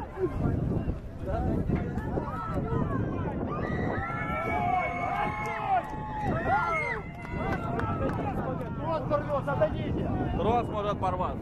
Трос может порваться.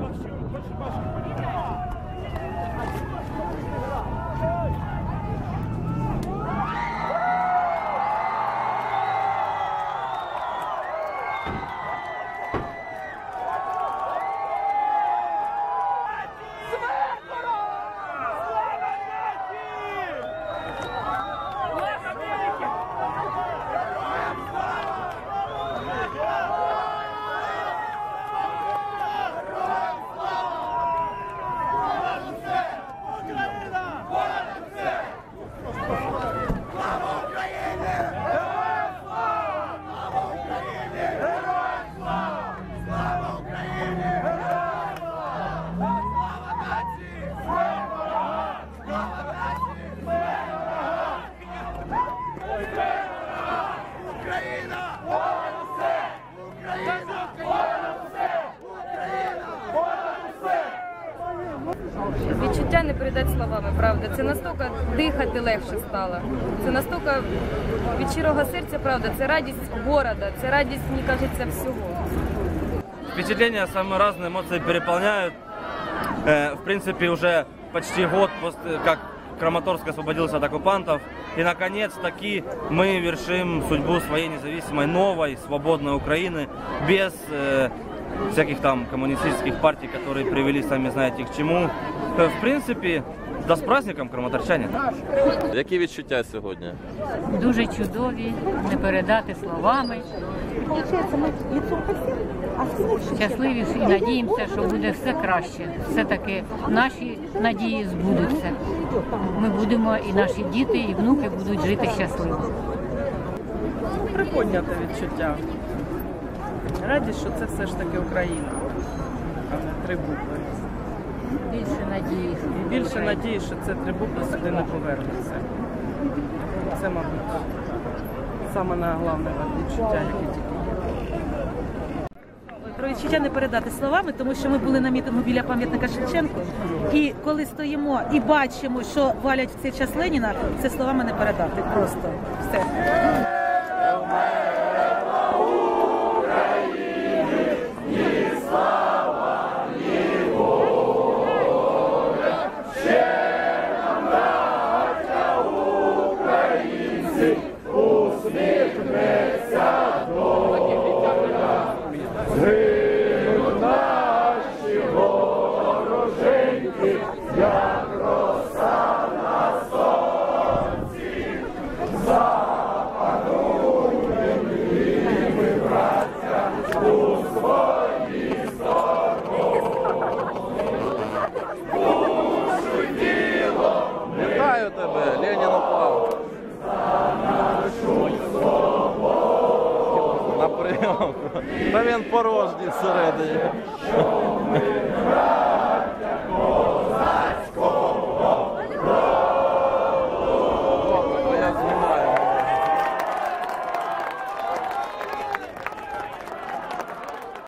Відчуття не передати словами, правда. Це настільки дихати легше стало. Це настільки від щирого серця, правда, це радість города, це радість, мені кажеться, всього. Впечатления самые разные, эмоции переполняют. В принципе, уже почти год после, как Краматорск освободился от оккупантов. И, наконец-таки, мы вершим судьбу своей независимой, новой, свободной Украины без всяких там коммунистических партий, которые привели, сами знаете, к чему. В принципе, да з праздником, краматорчане. Які відчуття сьогодні? Дуже чудові, не передати словами. Щасливі і надіємося, що буде все краще. Все-таки наші надії збудуться. Ми будемо, і наші діти, і внуки будуть жити щасливо. Приподняте відчуття. Радість, що це все ж таки Україна, а не три букви. Більше надії. І більше надії, що це три букви сюди не повернуться. Це, мабуть, саме найголовніше відчуття, яке тільки є. Про відчуття не передати словами, тому що ми були на мітингу біля пам'ятника Шевченку. І коли стоїмо і бачимо, що валять в цей час Леніна, це словами не передати. Просто все. Вітаю тебе, Ленін упав. На прийом. Та він порожній всередині.